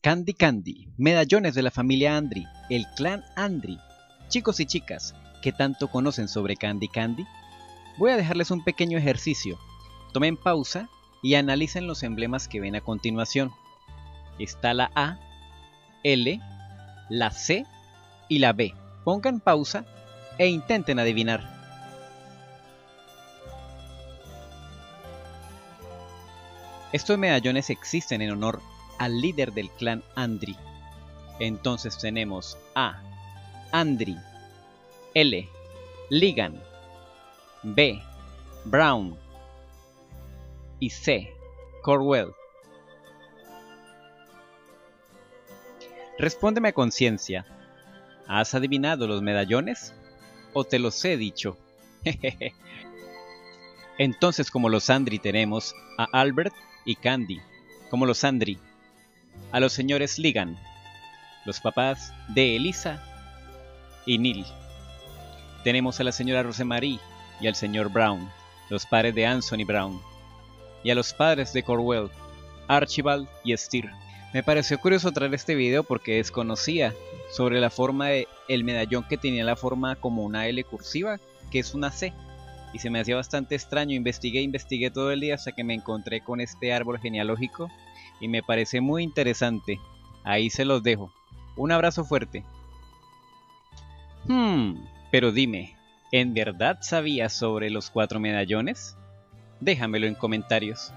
Candy Candy, medallones de la familia Andry, el clan Andry. Chicos y chicas, ¿qué tanto conocen sobre Candy Candy? Voy a dejarles un pequeño ejercicio. Tomen pausa y analicen los emblemas que ven a continuación. Está la A, L, la C y la B. Pongan pausa e intenten adivinar. Estos medallones existen en honor al líder del clan Andry. Entonces tenemos A, Andry, L, Ligan, B, Brown y C, Corwell. Respóndeme a conciencia. ¿Has adivinado los medallones? ¿O te los he dicho? Entonces, como los Andry tenemos a Albert y Candy, como los Andry, a los señores Ligan, los papás de Elisa y Neil. Tenemos a la señora Rosemarie y al señor Brown, los padres de Anthony Brown, y a los padres de Corwell, Archibald y Steer. Me pareció curioso traer este video porque desconocía sobre la forma del medallón que tenía la forma como una L cursiva, que es una C. Y se me hacía bastante extraño, investigué todo el día hasta que me encontré con este árbol genealógico y me parece muy interesante. Ahí se los dejo. Un abrazo fuerte. Pero dime, ¿en verdad sabías sobre los 4 medallones? Déjamelo en comentarios.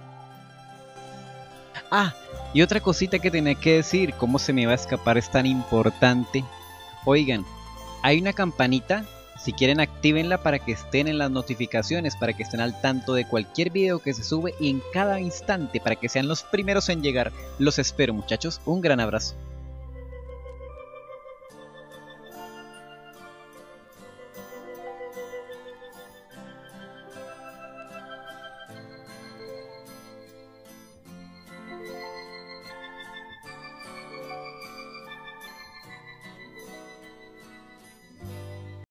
Ah, y otra cosita que tenía que decir, ¿cómo se me iba a escapar? Es tan importante. Oigan, hay una campanita. Si quieren, actívenla para que estén en las notificaciones, para que estén al tanto de cualquier video que se sube y en cada instante, para que sean los primeros en llegar. Los espero, muchachos. Un gran abrazo.